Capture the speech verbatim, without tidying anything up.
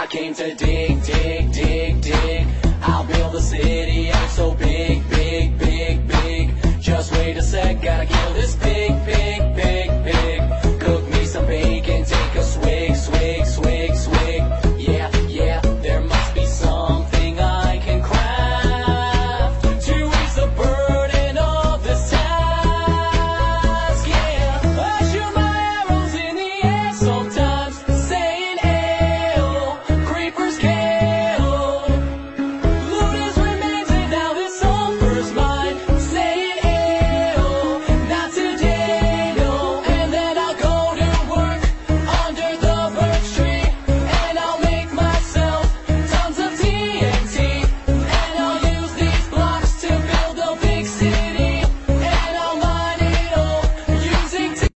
I came to dig, dig, dig, dig. I'll build a city and it's so big, big, big, big. Just wait a sec, gotta kill this pig.